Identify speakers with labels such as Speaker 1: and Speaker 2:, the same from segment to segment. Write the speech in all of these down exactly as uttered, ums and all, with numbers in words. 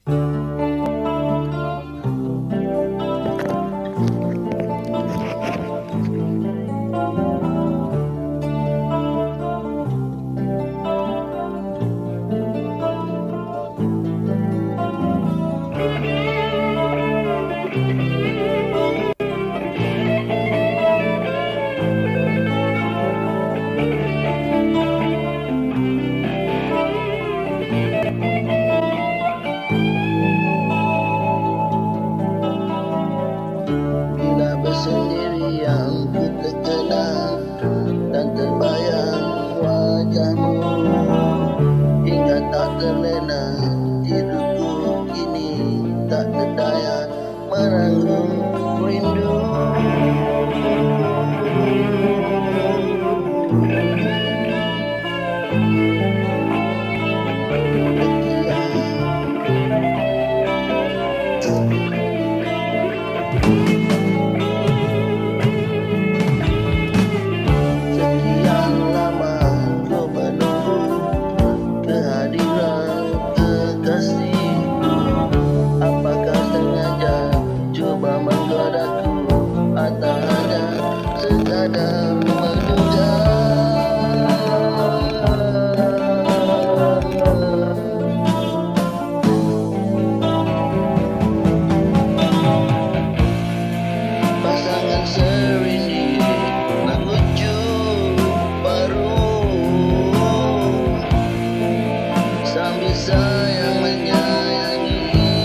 Speaker 1: Bila bersendirian ku terkenang dan terbayang wajahmu, hingga tak terlena tidurku kini tak berdaya merangkum rindu. Sekian lama ku menunggu kehadiran kekasihku. Apakah sengaja cuba menggodaku atau hanya sekadar menduga? Pasangan serindu mengucuk baru sambil sayang menyayangi.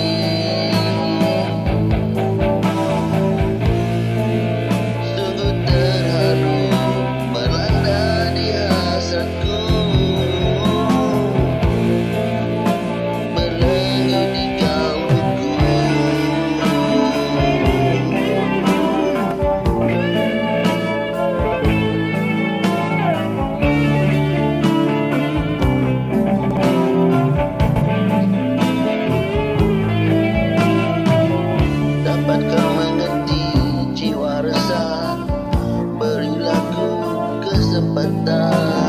Speaker 1: Sungguh terharu melanda di hasratku, belenggu di kalbuku. Dapat kau mengerti jiwa resah, berilah ku kesempatan.